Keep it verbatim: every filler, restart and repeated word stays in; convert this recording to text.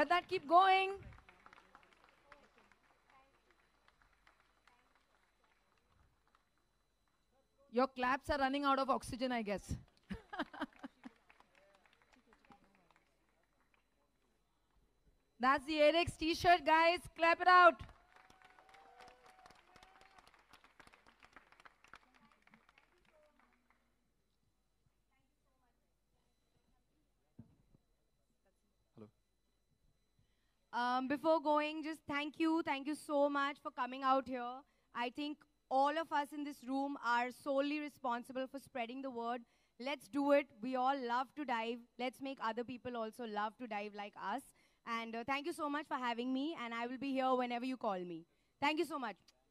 Let that keep going. Your claps are running out of oxygen, I guess. That's the A D E X t-shirt, guys. Clap it out. Hello. Um, before going, just thank you. Thank you so much for coming out here. I think all of us in this room are solely responsible for spreading the word. Let's do it. We all love to dive. Let's make other people also love to dive like us. And uh, thank you so much for having me. And I will be here whenever you call me. Thank you so much.